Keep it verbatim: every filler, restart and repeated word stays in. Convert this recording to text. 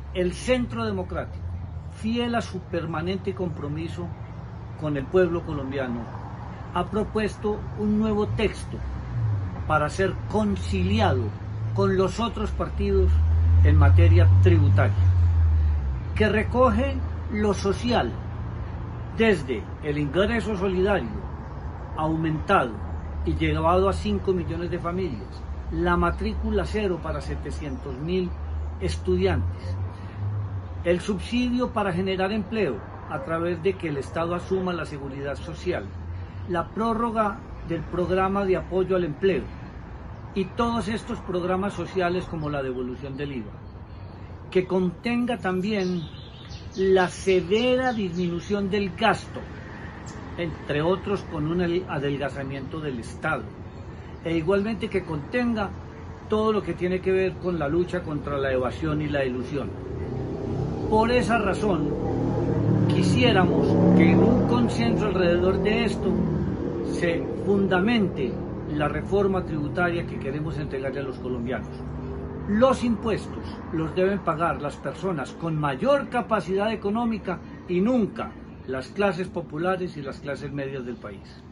el Centro Democrático, fiel a su permanente compromiso con el pueblo colombiano, ha propuesto un nuevo texto para ser conciliado con los otros partidos en materia tributaria, que recoge lo social desde el ingreso solidario aumentado y llevado a cinco millones de familias, la matrícula cero para setecientos mil estudiantes, el subsidio para generar empleo a través de que el Estado asuma la seguridad social, la prórroga del programa de apoyo al empleo y todos estos programas sociales como la devolución del I V A, que contenga también la severa disminución del gasto, entre otros con un adelgazamiento del Estado, e igualmente que contenga todo lo que tiene que ver con la lucha contra la evasión y la elusión. Por esa razón, quisiéramos que en un consenso alrededor de esto se fundamente la reforma tributaria que queremos entregarle a los colombianos. Los impuestos los deben pagar las personas con mayor capacidad económica y nunca las clases populares y las clases medias del país.